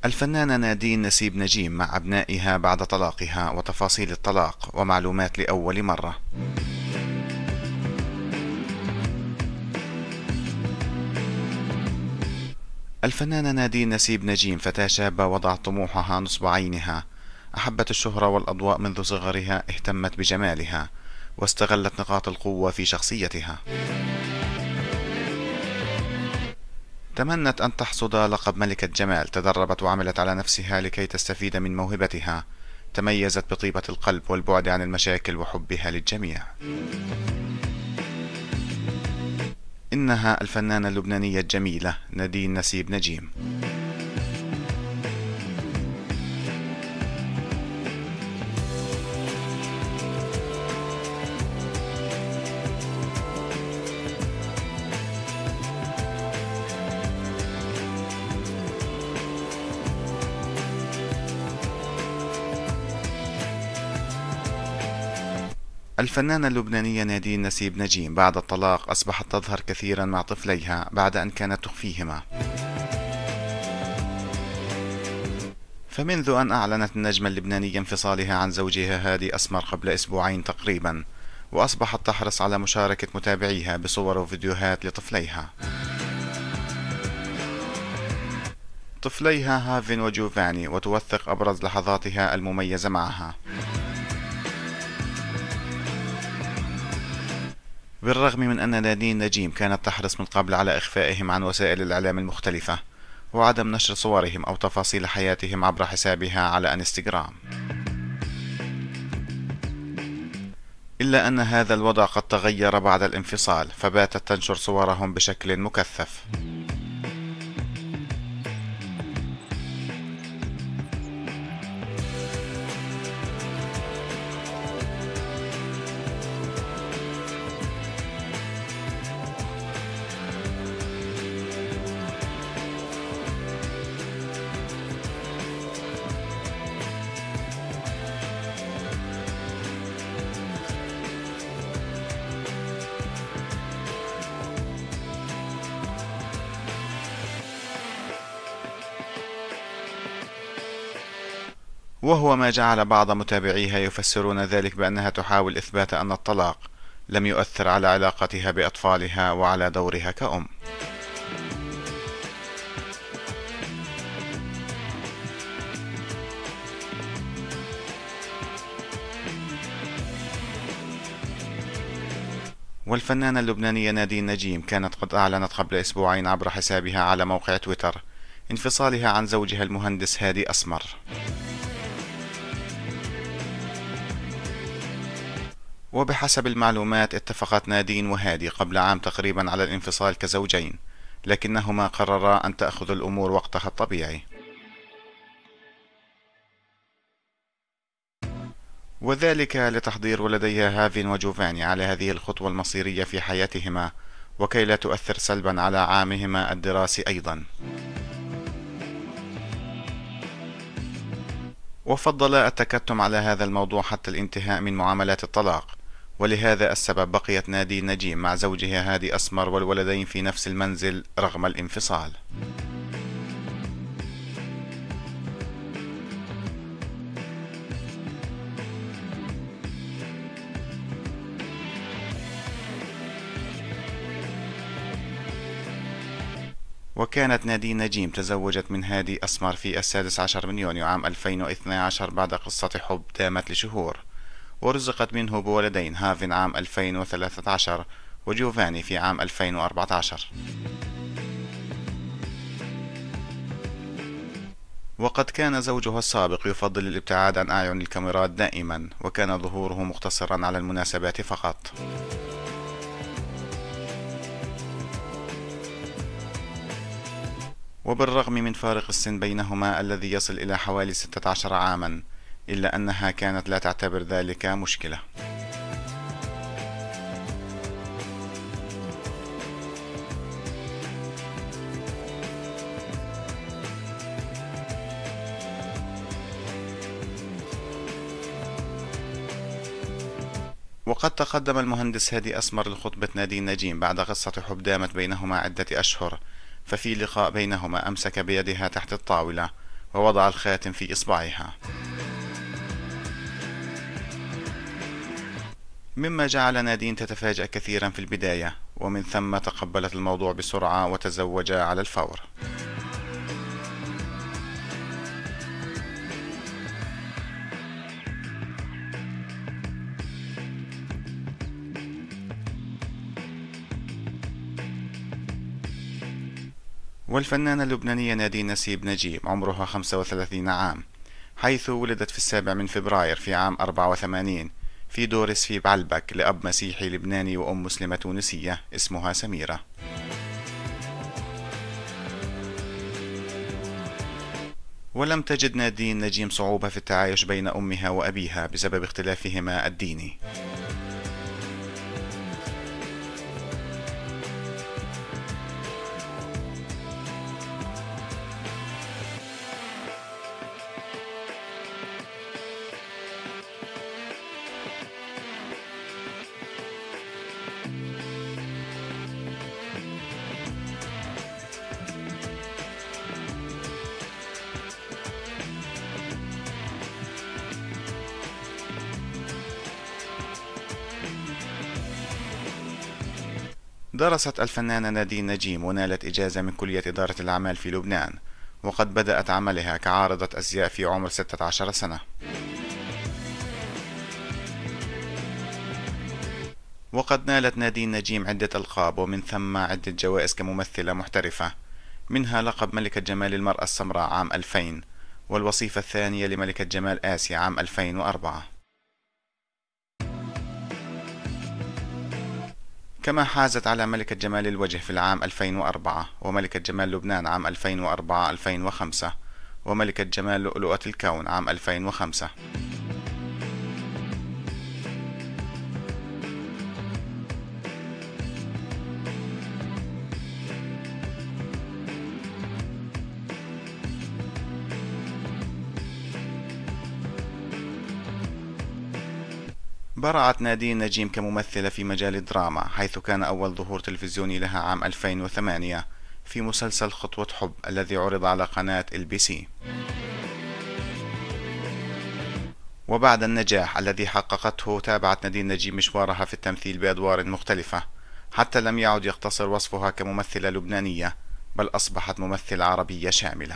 الفنانة نادين نسيب نجيم مع أبنائها بعد طلاقها وتفاصيل الطلاق ومعلومات لأول مرة. الفنانة نادين نسيب نجيم فتاة شابة وضعت طموحها نصب عينها، أحبت الشهرة والأضواء منذ صغرها، اهتمت بجمالها واستغلت نقاط القوة في شخصيتها. تمنت أن تحصد لقب ملكة جمال، تدربت وعملت على نفسها لكي تستفيد من موهبتها، تميزت بطيبة القلب والبعد عن المشاكل وحبها للجميع. إنها الفنانة اللبنانية الجميلة نادين نسيب نجيم. الفنانة اللبنانية نادين نسيب نجيم بعد الطلاق أصبحت تظهر كثيرا مع طفليها بعد أن كانت تخفيهما. فمنذ أن أعلنت النجمة اللبنانية انفصالها عن زوجها هادي أسمر قبل أسبوعين تقريبا، وأصبحت تحرص على مشاركة متابعيها بصور وفيديوهات لطفليها. طفليها هافن وجوفاني، وتوثق أبرز لحظاتها المميزة معها. بالرغم من أن نادين نجيم كانت تحرص من قبل على إخفائهم عن وسائل الإعلام المختلفة وعدم نشر صورهم أو تفاصيل حياتهم عبر حسابها على انستغرام، إلا أن هذا الوضع قد تغير بعد الانفصال، فباتت تنشر صورهم بشكل مكثف. وهو ما جعل بعض متابعيها يفسرون ذلك بأنها تحاول إثبات أن الطلاق لم يؤثر على علاقتها بأطفالها وعلى دورها كأم. والفنانة اللبنانية نادين نجيم كانت قد أعلنت قبل أسبوعين عبر حسابها على موقع تويتر انفصالها عن زوجها المهندس هادي أسمر. وبحسب المعلومات اتفقت نادين وهادي قبل عام تقريبا على الانفصال كزوجين، لكنهما قررا أن تأخذ الأمور وقتها الطبيعي، وذلك لتحضير ولديها هافين وجوفاني على هذه الخطوة المصيرية في حياتهما، وكي لا تؤثر سلبا على عامهما الدراسي أيضا. وفضل التكتم على هذا الموضوع حتى الانتهاء من معاملات الطلاق، ولهذا السبب بقيت نادين نجيم مع زوجها هادي أسمر والولدين في نفس المنزل رغم الانفصال. وكانت نادين نجيم تزوجت من هادي أسمر في 16 من يونيو عام 2012 بعد قصة حب دامت لشهور، ورزقت منه بولدين، هافن عام 2013 وجوفاني في عام 2014. وقد كان زوجها السابق يفضل الابتعاد عن أعين الكاميرات دائما، وكان ظهوره مقتصرا على المناسبات فقط. وبالرغم من فارق السن بينهما الذي يصل إلى حوالي 16 عاما، إلا أنها كانت لا تعتبر ذلك مشكلة. وقد تقدم المهندس هادي أسمر لخطبة نادين نجيم بعد قصة حب دامت بينهما عدة أشهر، ففي لقاء بينهما أمسك بيدها تحت الطاولة ووضع الخاتم في إصبعها، مما جعل نادين تتفاجأ كثيرا في البداية، ومن ثم تقبلت الموضوع بسرعة وتزوجا على الفور. والفنانة اللبنانية نادين نسيب نجيم عمرها 35 عام، حيث ولدت في 7 فبراير في عام 84 في دورس في بعلبك لأب مسيحي لبناني وأم مسلمة تونسية اسمها سميرة. ولم تجد نادين نجيم صعوبة في التعايش بين أمها وأبيها بسبب اختلافهما الديني. درست الفنانة نادين نجيم ونالت إجازة من كلية إدارة الأعمال في لبنان، وقد بدأت عملها كعارضة أزياء في عمر 16 سنة. وقد نالت نادين نجيم عدة ألقاب ومن ثم عدة جوائز كممثلة محترفة، منها لقب ملكة جمال المرأة السمراء عام 2000، والوصيفة الثانية لملكة جمال آسيا عام 2004. كما حازت على ملكة جمال الوجه في العام 2004، وملكة جمال لبنان عام 2004-2005، وملكة جمال لؤلؤة الكون عام 2005. برعت نادين نجيم كممثلة في مجال الدراما، حيث كان أول ظهور تلفزيوني لها عام 2008 في مسلسل خطوة حب الذي عرض على قناة LBC. وبعد النجاح الذي حققته تابعت نادين نجيم مشوارها في التمثيل بأدوار مختلفة، حتى لم يعد يقتصر وصفها كممثلة لبنانية، بل أصبحت ممثلة عربية شاملة.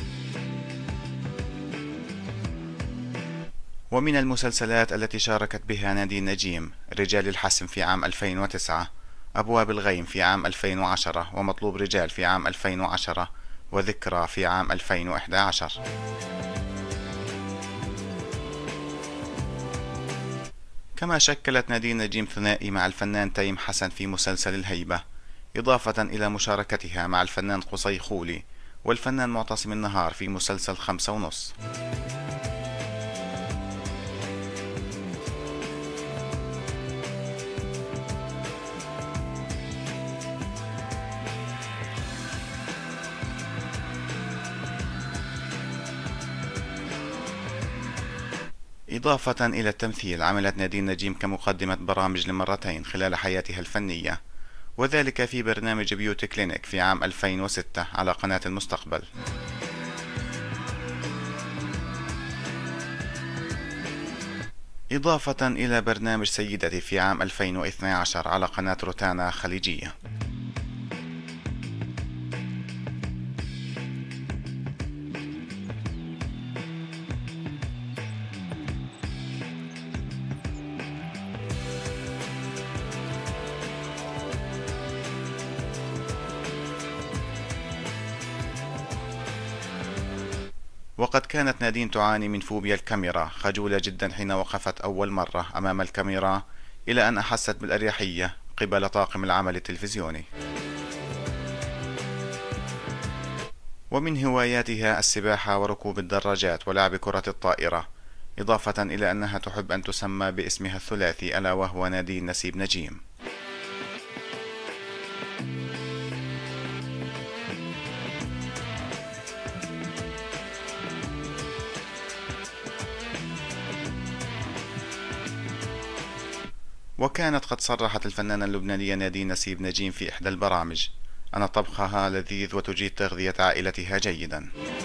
ومن المسلسلات التي شاركت بها نادين نجيم رجال الحسم في عام 2009، أبواب الغيم في عام 2010، ومطلوب رجال في عام 2010، وذكرى في عام 2011. كما شكلت نادين نجيم ثنائي مع الفنان تيم حسن في مسلسل الهيبة، إضافة إلى مشاركتها مع الفنان قصي خولي والفنان معتصم النهار في مسلسل 5:30. إضافة إلى التمثيل، عملت نادين نجيم كمقدمة برامج لمرتين خلال حياتها الفنية، وذلك في برنامج بيوتي كلينيك في عام 2006 على قناة المستقبل، إضافة إلى برنامج سيدتي في عام 2012 على قناة روتانا خليجية. وقد كانت نادين تعاني من فوبيا الكاميرا، خجولة جدا حين وقفت أول مرة أمام الكاميرا، إلى أن أحست بالأريحية قبل طاقم العمل التلفزيوني. ومن هواياتها السباحة وركوب الدراجات ولعب كرة الطائرة، إضافة إلى أنها تحب أن تسمى باسمها الثلاثي ألا وهو نادين نسيب نجيم. وكانت قد صرحت الفنانة اللبنانية نادين نسيب نجيم في إحدى البرامج أن طبخها لذيذ وتجيد تغذية عائلتها جيدا.